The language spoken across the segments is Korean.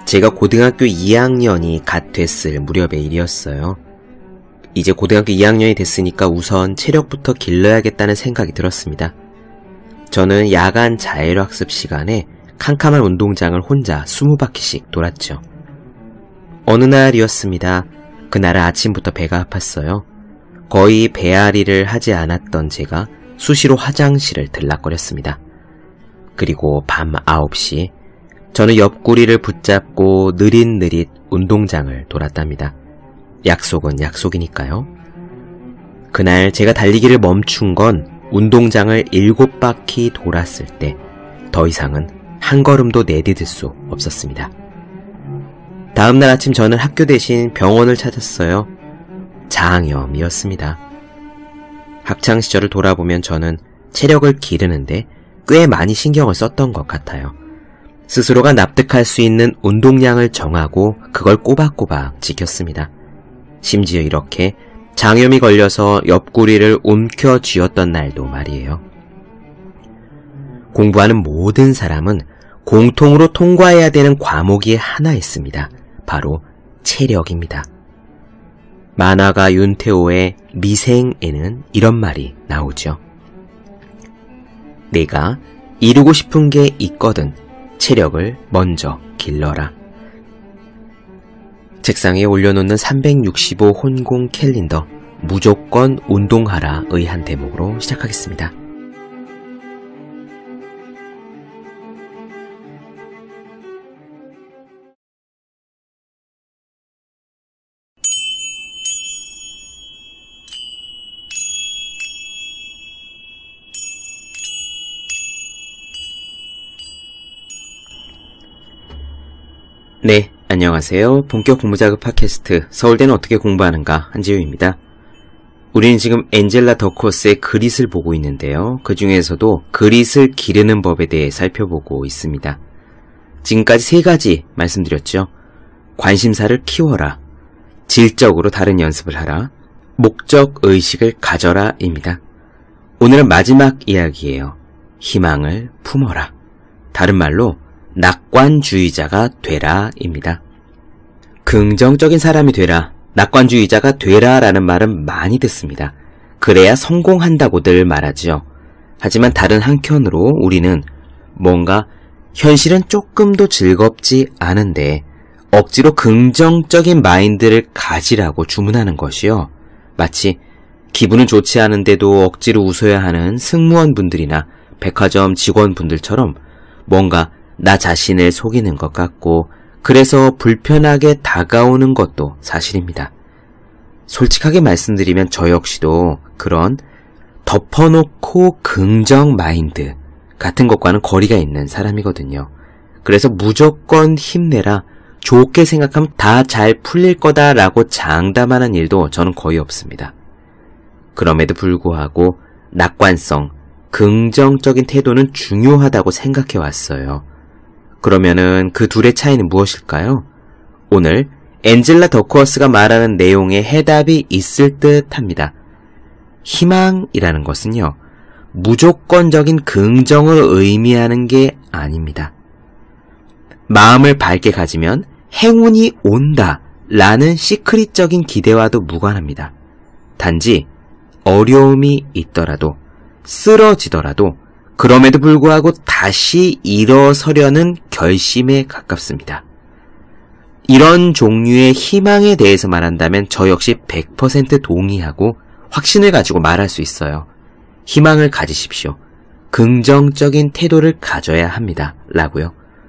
제가 고등학교 2학년이 갓 됐을 무렵의 일이었어요. 이제 고등학교 2학년이 됐으니까 우선 체력부터 길러야겠다는 생각이 들었습니다. 저는 야간 자율학습 시간에 캄캄한 운동장을 혼자 20바퀴씩 돌았죠. 어느 날이었습니다. 그날은 아침부터 배가 아팠어요. 거의 배앓이를 하지 않았던 제가 수시로 화장실을 들락거렸습니다. 그리고 밤 9시 저는 옆구리를 붙잡고 느릿느릿 운동장을 돌았답니다. 약속은 약속이니까요. 그날 제가 달리기를 멈춘 건 운동장을 7바퀴 돌았을 때 더 이상은 한 걸음도 내디딜 수 없었습니다. 다음날 아침 저는 학교 대신 병원을 찾았어요. 장염이었습니다. 학창시절을 돌아보면 저는 체력을 기르는데 꽤 많이 신경을 썼던 것 같아요. 스스로가 납득할 수 있는 운동량을 정하고 그걸 꼬박꼬박 지켰습니다. 심지어 이렇게 장염이 걸려서 옆구리를 움켜쥐었던 날도 말이에요. 공부하는 모든 사람은 공통으로 통과해야 되는 과목이 하나 있습니다. 바로 체력입니다. 만화가 윤태호의 미생에는 이런 말이 나오죠. 내가 이루고 싶은 게 있거든 체력을 먼저 길러라. 책상에 올려놓는 365 혼공 캘린더 무조건 운동하라의 한 대목으로 시작하겠습니다. 네, 안녕하세요. 본격 공부자극 팟캐스트 서울대는 어떻게 공부하는가 한지우입니다. 우리는 지금 엔젤라 더크워스의 그릿을 보고 있는데요. 그 중에서도 그릿을 기르는 법에 대해 살펴보고 있습니다. 지금까지 3가지 말씀드렸죠. 관심사를 키워라, 질적으로 다른 연습을 하라, 목적의식을 가져라 입니다. 오늘은 마지막 이야기예요. 희망을 품어라. 다른 말로 낙관주의자가 되라 입니다. 긍정적인 사람이 되라, 낙관주의자가 되라 라는 말은 많이 듣습니다. 그래야 성공한다고들 말하죠. 하지만 다른 한켠으로 우리는 뭔가 현실은 조금도 즐겁지 않은데 억지로 긍정적인 마인드를 가지라고 주문하는 것이요. 마치 기분은 좋지 않은데도 억지로 웃어야 하는 승무원분들이나 백화점 직원분들처럼 뭔가 나 자신을 속이는 것 같고 그래서 불편하게 다가오는 것도 사실입니다. 솔직하게 말씀드리면 저 역시도 그런 덮어놓고 긍정 마인드 같은 것과는 거리가 있는 사람이거든요. 그래서 무조건 힘내라, 좋게 생각하면 다 잘 풀릴 거다라고 장담하는 일도 저는 거의 없습니다. 그럼에도 불구하고 낙관성, 긍정적인 태도는 중요하다고 생각해 왔어요. 그러면은 그 둘의 차이는 무엇일까요? 오늘 엔젤라 더크워스가 말하는 내용에 해답이 있을 듯 합니다. 희망이라는 것은요, 무조건적인 긍정을 의미하는 게 아닙니다. 마음을 밝게 가지면 행운이 온다 라는 시크릿적인 기대와도 무관합니다. 단지 어려움이 있더라도, 쓰러지더라도 그럼에도 불구하고 다시 일어서려는 결심에 가깝습니다. 이런 종류의 희망에 대해서 말한다면 저 역시 100% 동의하고 확신을 가지고 말할 수 있어요. 희망을 가지십시오. 긍정적인 태도를 가져야 합니다. 라고요.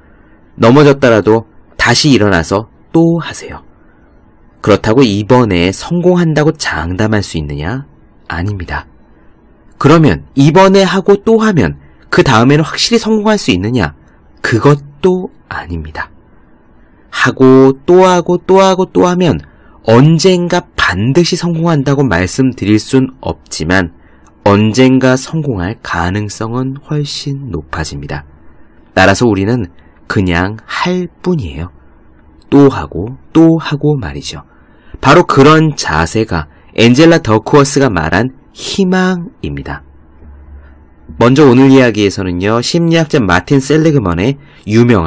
넘어졌더라도 다시 일어나서 또 하세요. 그렇다고 이번에 성공한다고 장담할 수 있느냐? 아닙니다. 그러면 이번에 하고 또 하면 그 다음에는 확실히 성공할 수 있느냐? 그것도 아닙니다. 하고 또 하고 또 하고 또 하면 언젠가 반드시 성공한다고 말씀드릴 순 없지만 언젠가 성공할 가능성은 훨씬 높아집니다. 따라서 우리는 그냥 할 뿐이에요. 또 하고 말이죠. 바로 그런 자세가 엔젤라 더크워스가 말한 희망입니다. 먼저 오늘 이야기에서는요, 심리학자 마틴 셀리그먼의 유명한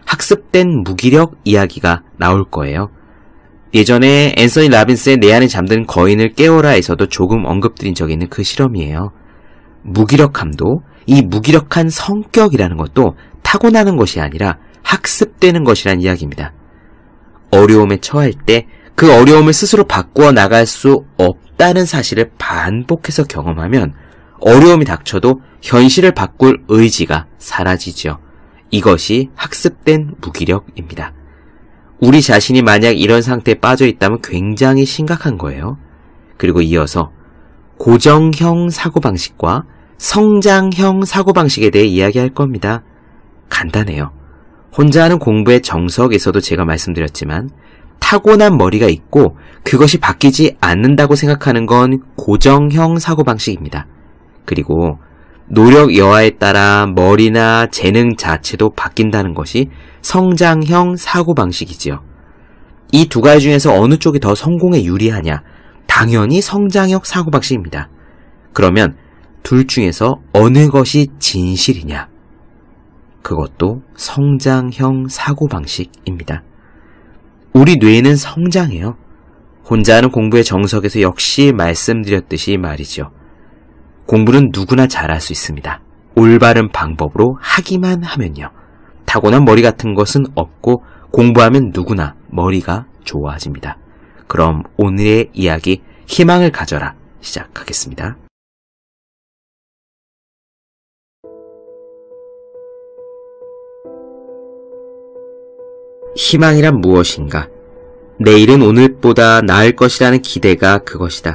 학습된 무기력 이야기가 나올 거예요. 예전에 앤서니 라빈스의 내 안에 잠든 거인을 깨워라에서도 조금 언급드린 적이 있는 그 실험이에요. 무기력함도 이 무기력한 성격이라는 것도 타고나는 것이 아니라 학습되는 것이란 이야기입니다. 어려움에 처할 때 그 어려움을 스스로 바꾸어 나갈 수 없다는 사실을 반복해서 경험하면 어려움이 닥쳐도 현실을 바꿀 의지가 사라지죠. 이것이 학습된 무기력입니다. 우리 자신이 만약 이런 상태에 빠져 있다면 굉장히 심각한 거예요. 그리고 이어서 고정형 사고방식과 성장형 사고방식에 대해 이야기할 겁니다. 간단해요. 혼자 하는 공부의 정석에서도 제가 말씀드렸지만 타고난 머리가 있고 그것이 바뀌지 않는다고 생각하는 건 고정형 사고방식입니다. 그리고 노력 여하에 따라 머리나 재능 자체도 바뀐다는 것이 성장형 사고방식이지요. 이 두 가지 중에서 어느 쪽이 더 성공에 유리하냐? 당연히 성장형 사고방식입니다. 그러면 둘 중에서 어느 것이 진실이냐? 그것도 성장형 사고방식입니다. 우리 뇌는 성장해요. 혼자 하는 공부의 정석에서 역시 말씀드렸듯이 말이죠. 공부는 누구나 잘할 수 있습니다. 올바른 방법으로 하기만 하면요. 타고난 머리 같은 것은 없고 공부하면 누구나 머리가 좋아집니다. 그럼 오늘의 이야기 희망을 가져라 시작하겠습니다. 희망이란 무엇인가? 내일은 오늘보다 나을 것이라는 기대가 그것이다.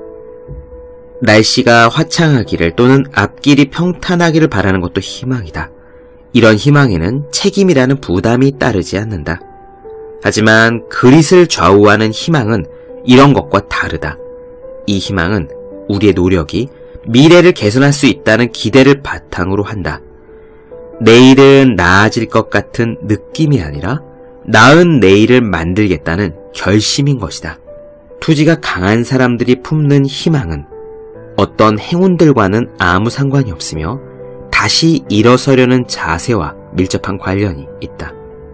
날씨가 화창하기를 또는 앞길이 평탄하기를 바라는 것도 희망이다. 이런 희망에는 책임이라는 부담이 따르지 않는다. 하지만 그릿을 좌우하는 희망은 이런 것과 다르다. 이 희망은 우리의 노력이 미래를 개선할 수 있다는 기대를 바탕으로 한다. 내일은 나아질 것 같은 느낌이 아니라 나은 내일을 만들겠다는 결심인 것이다. 투지가 강한 사람들이 품는 희망은 어떤 행운들과는 아무 상관이 없으며 다시 일어서려는 자세와 밀접한 관련이 있다.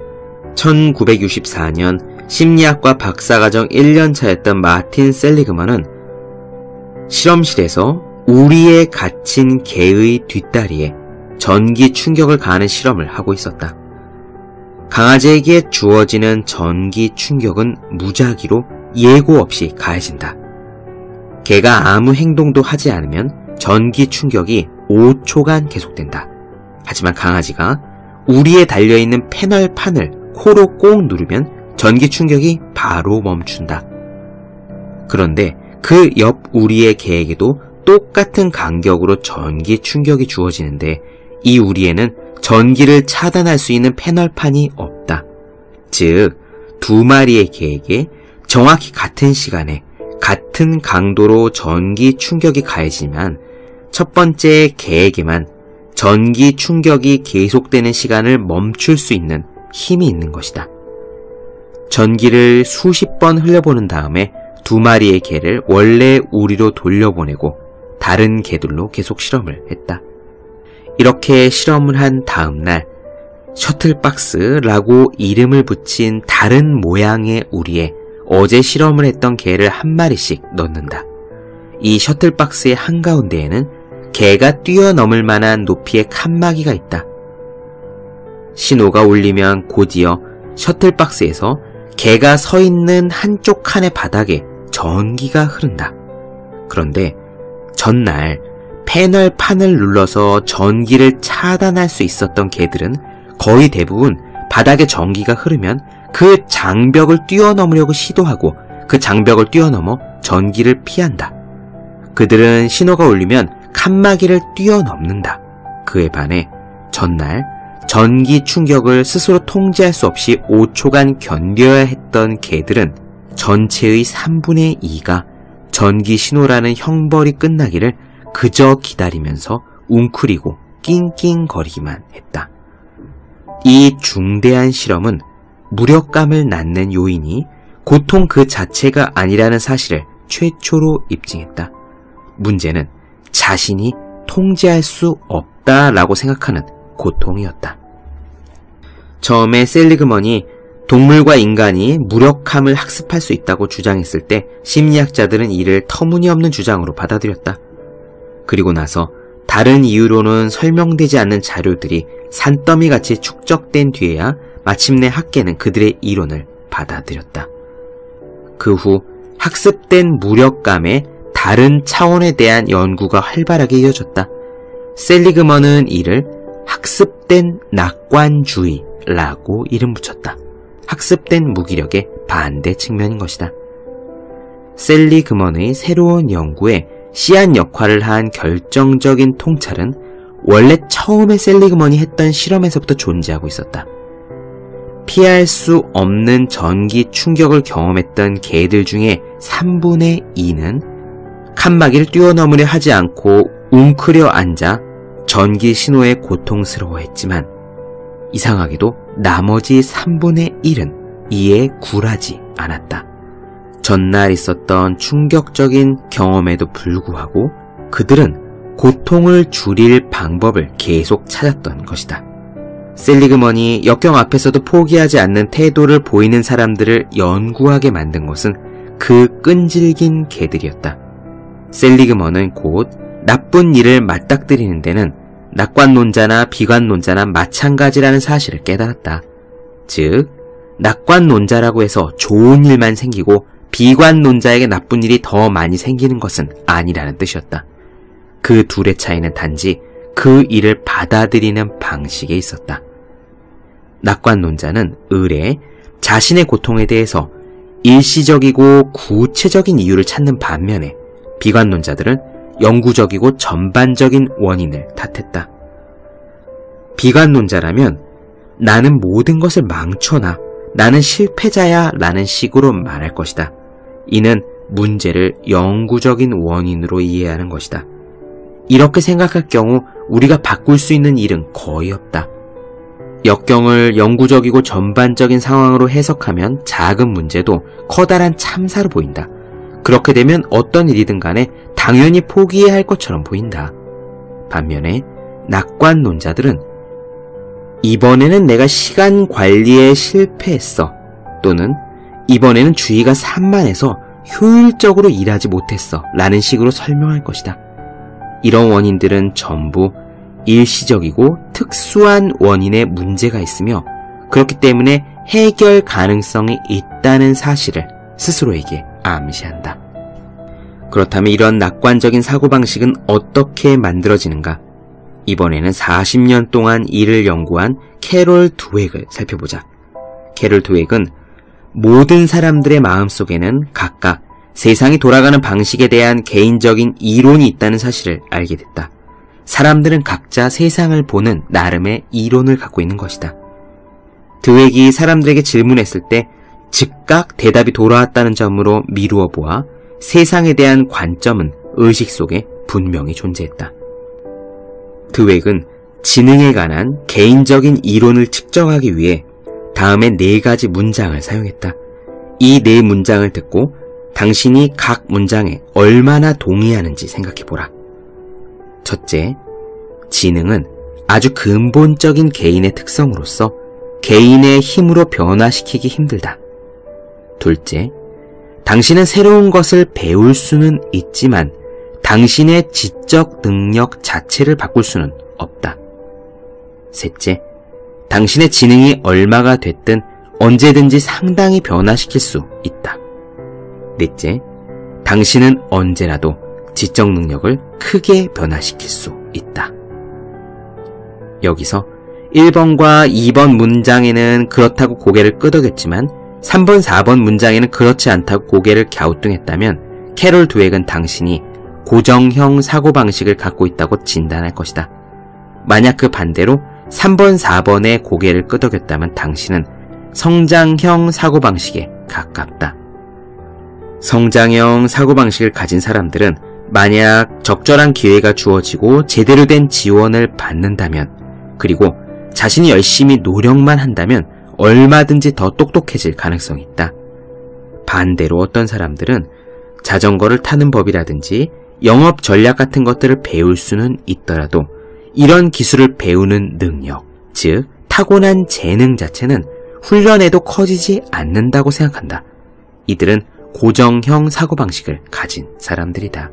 1964년 심리학과 박사과정 1년 차였던 마틴 셀리그먼은 실험실에서 우리에 갇힌 개의 뒷다리에 전기 충격을 가하는 실험을 하고 있었다. 강아지에게 주어지는 전기 충격은 무작위로 예고 없이 가해진다. 개가 아무 행동도 하지 않으면 전기 충격이 5초간 계속된다. 하지만 강아지가 우리에 달려있는 패널판을 코로 꼭 누르면 전기 충격이 바로 멈춘다. 그런데 그 옆 우리의 개에게도 똑같은 간격으로 전기 충격이 주어지는데 이 우리에는 전기를 차단할 수 있는 패널판이 없다. 즉, 두 마리의 개에게 정확히 같은 시간에 같은 강도로 전기 충격이 가해지만 첫 번째 개에게만 전기 충격이 계속되는 시간을 멈출 수 있는 힘이 있는 것이다. 전기를 수십 번 흘려보는 다음에 두 마리의 개를 원래 우리로 돌려보내고 다른 개들로 계속 실험을 했다. 이렇게 실험을 한 다음날 셔틀박스라고 이름을 붙인 다른 모양의 우리에 어제 실험을 했던 개를 한 마리씩 넣는다. 이 셔틀박스의 한가운데에는 개가 뛰어넘을 만한 높이의 칸막이가 있다. 신호가 울리면 곧이어 셔틀박스에서 개가 서 있는 한쪽 칸의 바닥에 전기가 흐른다. 그런데 전날 패널판을 눌러서 전기를 차단할 수 있었던 개들은 거의 대부분 바닥에 전기가 흐르면 그 장벽을 뛰어넘으려고 시도하고 그 장벽을 뛰어넘어 전기를 피한다. 그들은 신호가 울리면 칸막이를 뛰어넘는다. 그에 반해 전날 전기 충격을 스스로 통제할 수 없이 5초간 견뎌야 했던 개들은 전체의 3분의 2가 전기 신호라는 형벌이 끝나기를 그저 기다리면서 웅크리고 낑낑거리기만 했다. 이 중대한 실험은 무력감을 낳는 요인이 고통 그 자체가 아니라는 사실을 최초로 입증했다. 문제는 자신이 통제할 수 없다라고 생각하는 고통이었다. 처음에 셀리그먼이 동물과 인간이 무력함을 학습할 수 있다고 주장했을 때 심리학자들은 이를 터무니없는 주장으로 받아들였다. 그리고 나서 다른 이유로는 설명되지 않는 자료들이 산더미같이 축적된 뒤에야 마침내 학계는 그들의 이론을 받아들였다. 그 후 학습된 무력감의 다른 차원에 대한 연구가 활발하게 이어졌다. 셀리그먼은 이를 학습된 낙관주의라고 이름 붙였다. 학습된 무기력의 반대 측면인 것이다. 셀리그먼의 새로운 연구에 씨앗 역할을 한 결정적인 통찰은 원래 처음에 셀리그먼이 했던 실험에서부터 존재하고 있었다. 피할 수 없는 전기 충격을 경험했던 개들 중에 3분의 2는 칸막이를 뛰어넘으려 하지 않고 웅크려 앉아 전기 신호에 고통스러워했지만 이상하게도 나머지 3분의 1은 이에 굴하지 않았다. 전날 있었던 충격적인 경험에도 불구하고 그들은 고통을 줄일 방법을 계속 찾았던 것이다. 셀리그먼이 역경 앞에서도 포기하지 않는 태도를 보이는 사람들을 연구하게 만든 것은 그 끈질긴 개들이었다. 셀리그먼은 곧 나쁜 일을 맞닥뜨리는 데는 낙관론자나 비관론자나 마찬가지라는 사실을 깨달았다. 즉, 낙관론자라고 해서 좋은 일만 생기고 비관론자에게 나쁜 일이 더 많이 생기는 것은 아니라는 뜻이었다. 그 둘의 차이는 단지 그 일을 받아들이는 방식에 있었다. 낙관론자는 의례 자신의 고통에 대해서 일시적이고 구체적인 이유를 찾는 반면에 비관론자들은 영구적이고 전반적인 원인을 탓했다. 비관론자라면 나는 모든 것을 망쳐놔, 나는 실패자야 라는 식으로 말할 것이다. 이는 문제를 영구적인 원인으로 이해하는 것이다. 이렇게 생각할 경우 우리가 바꿀 수 있는 일은 거의 없다. 역경을 영구적이고 전반적인 상황으로 해석하면 작은 문제도 커다란 참사로 보인다. 그렇게 되면 어떤 일이든 간에 당연히 포기해야 할 것처럼 보인다. 반면에 낙관론자들은 이번에는 내가 시간 관리에 실패했어, 또는 이번에는 주의가 산만해서 효율적으로 일하지 못했어 라는 식으로 설명할 것이다. 이런 원인들은 전부 일시적이고 특수한 원인에 문제가 있으며 그렇기 때문에 해결 가능성이 있다는 사실을 스스로에게 암시한다. 그렇다면 이런 낙관적인 사고방식은 어떻게 만들어지는가? 이번에는 40년 동안 이를 연구한 캐롤 드웩을 살펴보자. 캐롤 드웩은 모든 사람들의 마음속에는 각각 세상이 돌아가는 방식에 대한 개인적인 이론이 있다는 사실을 알게 됐다. 사람들은 각자 세상을 보는 나름의 이론을 갖고 있는 것이다. 드웩이 사람들에게 질문했을 때 즉각 대답이 돌아왔다는 점으로 미루어 보아 세상에 대한 관점은 의식 속에 분명히 존재했다. 드웩은 지능에 관한 개인적인 이론을 측정하기 위해 다음에 4가지 문장을 사용했다. 이 4문장을 듣고 당신이 각 문장에 얼마나 동의하는지 생각해보라. 첫째, 지능은 아주 근본적인 개인의 특성으로서 개인의 힘으로 변화시키기 힘들다. 둘째, 당신은 새로운 것을 배울 수는 있지만 당신의 지적 능력 자체를 바꿀 수는 없다. 셋째, 당신의 지능이 얼마가 됐든 언제든지 상당히 변화시킬 수 있다. 넷째, 당신은 언제라도 지적 능력을 크게 변화시킬 수 있다. 여기서 1번과 2번 문장에는 그렇다고 고개를 끄덕였지만 3번, 4번 문장에는 그렇지 않다고 고개를 갸우뚱했다면 캐롤 드웩은 당신이 고정형 사고방식을 갖고 있다고 진단할 것이다. 만약 그 반대로 3번, 4번에 고개를 끄덕였다면 당신은 성장형 사고방식에 가깝다. 성장형 사고방식을 가진 사람들은 만약 적절한 기회가 주어지고 제대로 된 지원을 받는다면, 그리고 자신이 열심히 노력만 한다면 얼마든지 더 똑똑해질 가능성이 있다. 반대로 어떤 사람들은 자전거를 타는 법이라든지 영업 전략 같은 것들을 배울 수는 있더라도 이런 기술을 배우는 능력, 즉 타고난 재능 자체는 훈련해도 커지지 않는다고 생각한다. 이들은 고정형 사고방식을 가진 사람들이다.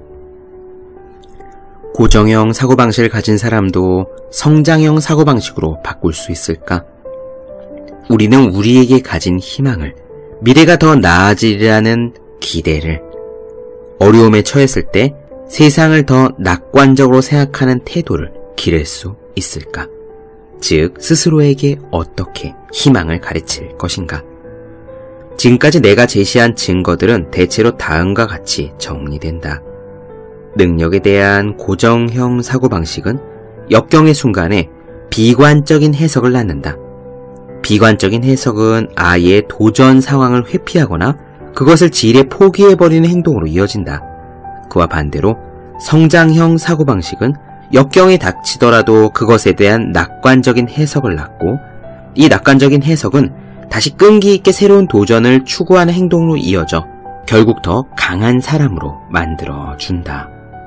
고정형 사고방식을 가진 사람도 성장형 사고방식으로 바꿀 수 있을까? 우리는 우리에게 가진 희망을, 미래가 더 나아지리라는 기대를, 어려움에 처했을 때 세상을 더 낙관적으로 생각하는 태도를 기를 수 있을까? 즉, 스스로에게 어떻게 희망을 가르칠 것인가? 지금까지 내가 제시한 증거들은 대체로 다음과 같이 정리된다. 능력에 대한 고정형 사고방식은 역경의 순간에 비관적인 해석을 낳는다. 비관적인 해석은 아예 도전 상황을 회피하거나 그것을 지레 포기해버리는 행동으로 이어진다. 그와 반대로 성장형 사고방식은 역경이 닥치더라도 그것에 대한 낙관적인 해석을 낳고, 이 낙관적인 해석은 다시 끈기 있게 새로운 도전을 추구하는 행동으로 이어져 결국 더 강한 사람으로 만들어준다.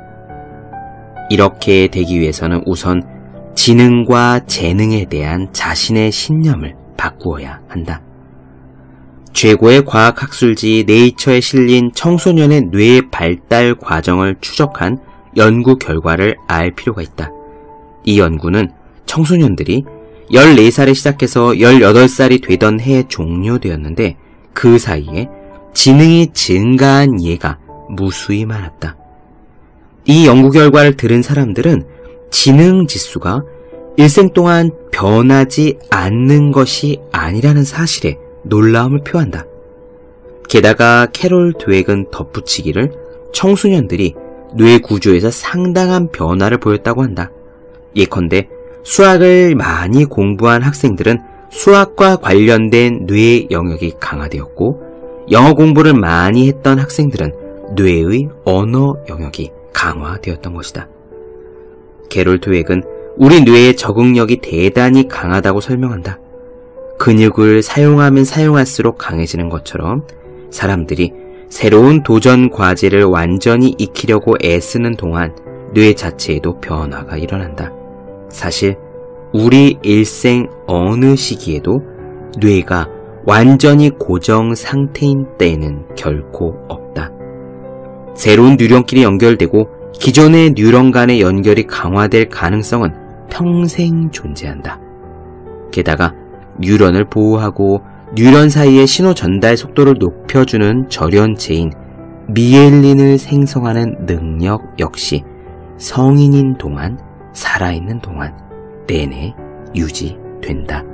이렇게 되기 위해서는 우선 지능과 재능에 대한 자신의 신념을 바꾸어야 한다. 최고의 과학학술지 네이처에 실린 청소년의 뇌 발달 과정을 추적한 연구 결과를 알 필요가 있다. 이 연구는 청소년들이 14살에 시작해서 18살이 되던 해에 종료되었는데 그 사이에 지능이 증가한 예가 무수히 많았다. 이 연구 결과를 들은 사람들은 지능 지수가 일생 동안 변하지 않는 것이 아니라는 사실에 놀라움을 표한다. 게다가 캐롤 드웩은 덧붙이기를 청소년들이 뇌 구조에서 상당한 변화를 보였다고 한다. 예컨대 수학을 많이 공부한 학생들은 수학과 관련된 뇌 영역이 강화되었고, 영어 공부를 많이 했던 학생들은 뇌의 언어 영역이 강화되었던 것이다. 캐롤 드웩은 우리 뇌의 적응력이 대단히 강하다고 설명한다. 근육을 사용하면 사용할수록 강해지는 것처럼 사람들이 새로운 도전 과제를 완전히 익히려고 애쓰는 동안 뇌 자체에도 변화가 일어난다. 사실 우리 일생 어느 시기에도 뇌가 완전히 고정 상태인 때는 결코 없다. 새로운 뉴런끼리 연결되고 기존의 뉴런 간의 연결이 강화될 가능성은 평생 존재한다. 게다가 뉴런을 보호하고 뉴런 사이의 신호 전달 속도를 높여주는 절연체인 미엘린을 생성하는 능력 역시 성인인 동안, 살아있는 동안 내내 유지된다.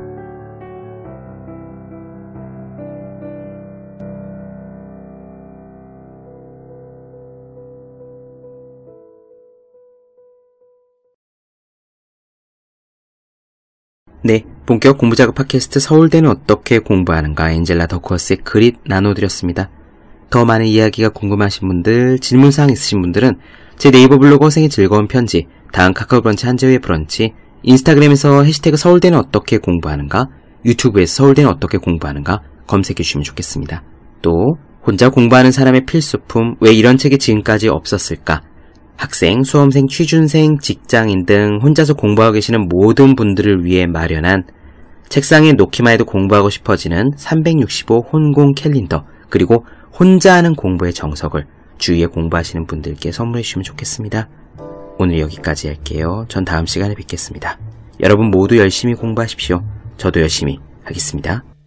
네, 본격 공부작업 팟캐스트 서울대는 어떻게 공부하는가 엔젤라 더커스의 글잇 나눠드렸습니다. 더 많은 이야기가 궁금하신 분들, 질문사항 있으신 분들은 제 네이버 블로그 허생의 즐거운 편지, 다음 카카오 브런치 한재우의 브런치, 인스타그램에서 해시태그 서울대는 어떻게 공부하는가, 유튜브에서 서울대는 어떻게 공부하는가 검색해 주시면 좋겠습니다. 또 혼자 공부하는 사람의 필수품, 왜 이런 책이 지금까지 없었을까? 학생, 수험생, 취준생, 직장인 등 혼자서 공부하고 계시는 모든 분들을 위해 마련한 책상에 놓기만 해도 공부하고 싶어지는 365 혼공 캘린더, 그리고 혼자 하는 공부의 정석을 주위에 공부하시는 분들께 선물해 주시면 좋겠습니다. 오늘 여기까지 할게요. 전 다음 시간에 뵙겠습니다. 여러분 모두 열심히 공부하십시오. 저도 열심히 하겠습니다.